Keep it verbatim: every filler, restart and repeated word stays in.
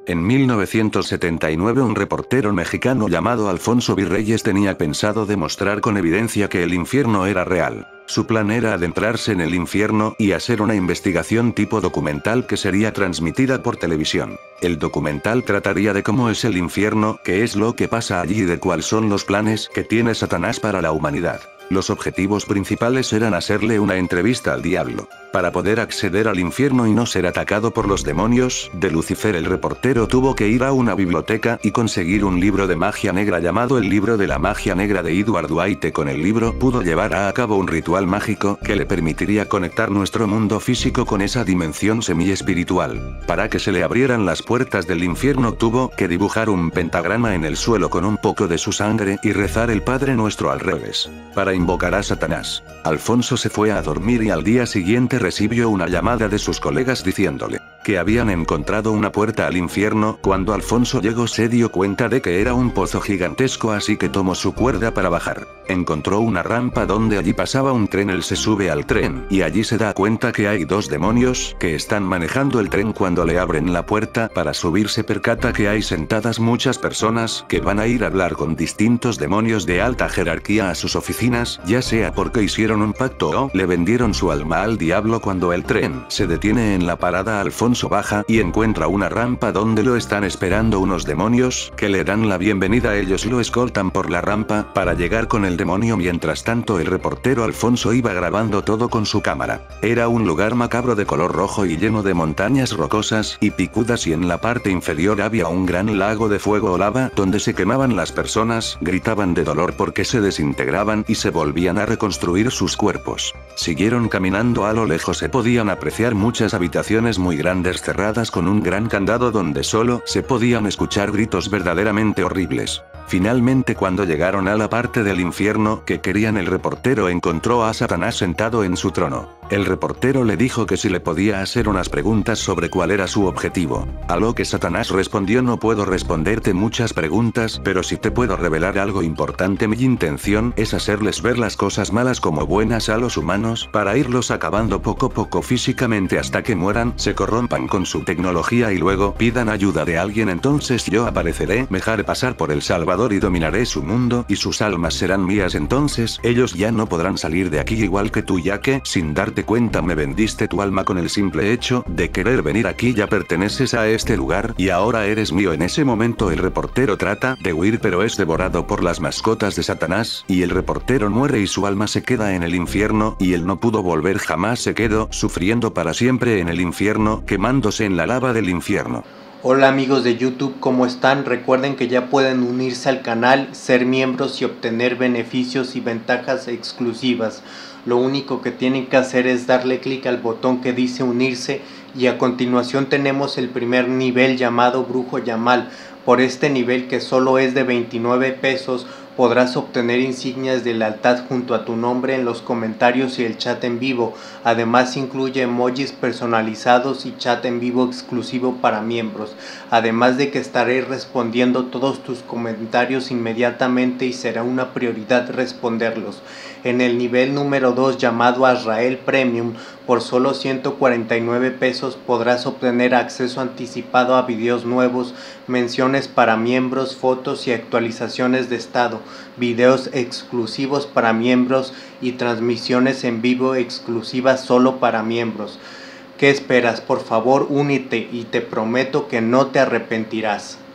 En mil novecientos setenta y nueve un reportero mexicano llamado Alfonso Virreyes tenía pensado demostrar con evidencia que el infierno era real. Su plan era adentrarse en el infierno y hacer una investigación tipo documental que sería transmitida por televisión. El documental trataría de cómo es el infierno, qué es lo que pasa allí y de cuáles son los planes que tiene Satanás para la humanidad. Los objetivos principales eran hacerle una entrevista al diablo. Para poder acceder al infierno y no ser atacado por los demonios de Lucifer, el reportero tuvo que ir a una biblioteca y conseguir un libro de magia negra llamado el Libro de la Magia Negra de Edward White. Con el libro pudo llevar a cabo un ritual mágico que le permitiría conectar nuestro mundo físico con esa dimensión semi-espiritual. Para que se le abrieran las puertas del infierno tuvo que dibujar un pentagrama en el suelo con un poco de su sangre y rezar el Padre Nuestro al revés. Para invocar a Satanás. Alfonso se fue a dormir y al día siguiente recibió una llamada de sus colegas diciéndole que habían encontrado una puerta al infierno. Cuando Alfonso llegó se dio cuenta de que era un pozo gigantesco, así que tomó su cuerda para bajar. Encontró una rampa donde allí pasaba un tren. Él se sube al tren y allí se da cuenta que hay dos demonios que están manejando el tren. Cuando le abren la puerta para subir se percata que hay sentadas muchas personas que van a ir a hablar con distintos demonios de alta jerarquía a sus oficinas, ya sea porque hicieron un pacto o le vendieron su alma al diablo. Cuando el tren se detiene en la parada, Alfonso baja y encuentra una rampa donde lo están esperando unos demonios que le dan la bienvenida. Ellos lo escoltan por la rampa para llegar con el demonio. Mientras tanto el reportero Alfonso iba grabando todo con su cámara. Era un lugar macabro de color rojo y lleno de montañas rocosas y picudas, y en la parte inferior había un gran lago de fuego o lava donde se quemaban las personas, gritaban de dolor porque se desintegraban y se volvían a reconstruir sus cuerpos. Siguieron caminando. A lo lejos se podían apreciar muchas habitaciones muy grandes cerradas con un gran candado donde solo se podían escuchar gritos verdaderamente horribles. Finalmente, cuando llegaron a la parte del infierno que querían, el reportero encontró a Satanás sentado en su trono. El reportero le dijo que si le podía hacer unas preguntas sobre cuál era su objetivo. A lo que Satanás respondió: no puedo responderte muchas preguntas, pero si te puedo revelar algo importante. Mi intención es hacerles ver las cosas malas como buenas a los humanos, para irlos acabando poco a poco físicamente hasta que mueran, se corrompan con su tecnología y luego pidan ayuda de alguien. Entonces yo apareceré, me haré pasar por el Salvador y dominaré su mundo y sus almas serán mías. Entonces ellos ya no podrán salir de aquí, igual que tú, ya que sin darte cuenta me vendiste tu alma con el simple hecho de querer venir aquí. Ya perteneces a este lugar y ahora eres mío. En ese momento el reportero trata de huir, pero es devorado por las mascotas de Satanás y el reportero muere y su alma se queda en el infierno y él no pudo volver jamás. Se quedó sufriendo para siempre en el infierno, quemándose en la lava del infierno. Hola amigos de YouTube, ¿cómo están? Recuerden que ya pueden unirse al canal, ser miembros y obtener beneficios y ventajas exclusivas. Lo único que tienen que hacer es darle clic al botón que dice unirse y a continuación tenemos el primer nivel llamado Brujo Yamal. Por este nivel, que solo es de veintinueve pesos, podrás obtener insignias de lealtad junto a tu nombre en los comentarios y el chat en vivo. Además incluye emojis personalizados y chat en vivo exclusivo para miembros. Además de que estaré respondiendo todos tus comentarios inmediatamente y será una prioridad responderlos. En el nivel número dos llamado Azrael Premium, por solo ciento cuarenta y nueve pesos podrás obtener acceso anticipado a videos nuevos, menciones para miembros, fotos y actualizaciones de estado, videos exclusivos para miembros y transmisiones en vivo exclusivas solo para miembros. ¿Qué esperas? Por favor, únete y te prometo que no te arrepentirás.